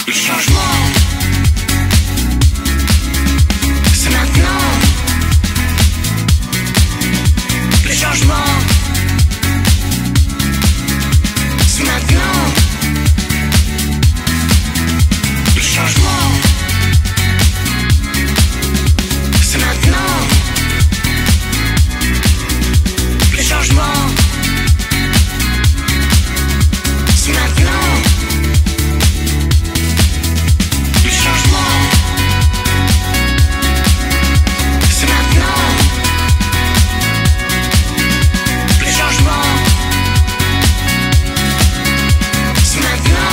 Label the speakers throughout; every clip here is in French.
Speaker 1: Le changement, c'est maintenant. Le changement, c'est maintenant. Le changement, c'est maintenant. Le changement, c'est maintenant. Le changement, c'est maintenant. Le changement, c'est maintenant.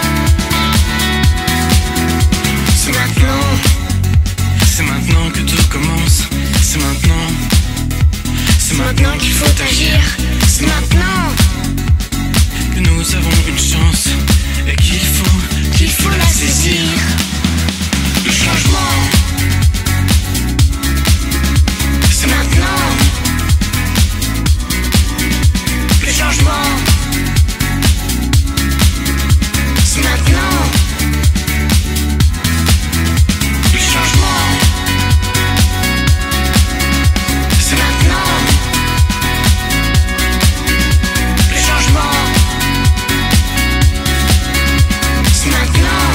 Speaker 1: C'est maintenant. C'est maintenant que tout commence. C'est maintenant. C'est maintenant qu'il faut agir. C'est maintenant que nous avons une chance et qu'il faut la saisir. Le changement, c'est maintenant. Le changement, c'est maintenant. Le changement, c'est maintenant. Le changement, c'est maintenant.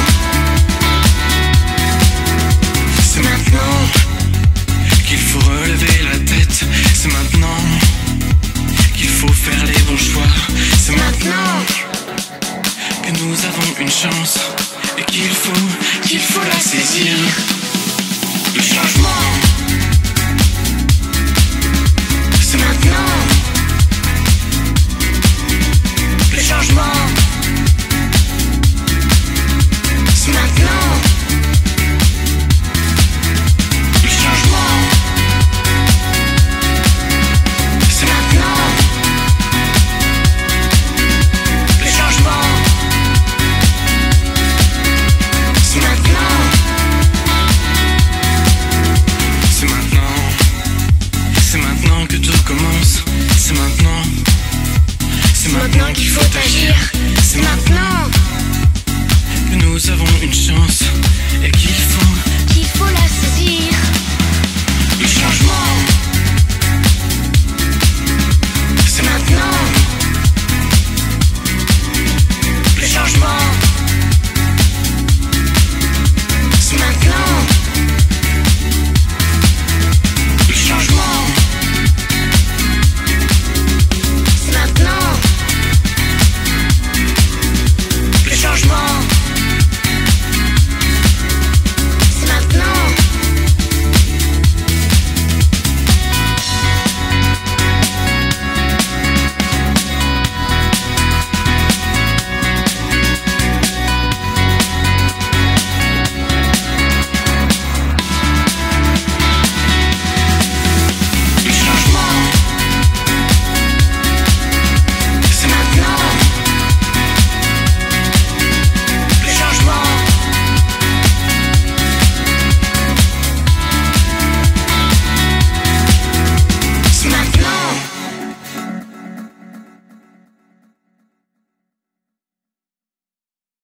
Speaker 1: C'est maintenant qu'il faut relever la tête. C'est maintenant qu'il faut faire les bons choix. C'est maintenant que nous avons une chance et qu'il faut la saisir. Le changement, c'est maintenant. Le changement, c'est maintenant. Le changement, c'est maintenant. Le changement, c'est maintenant. C'est maintenant. C'est maintenant que tout commence. C'est maintenant. C'est maintenant qu'il faut agir. C'est maintenant que nous avons une chance et qu'il faut
Speaker 2: la saisir.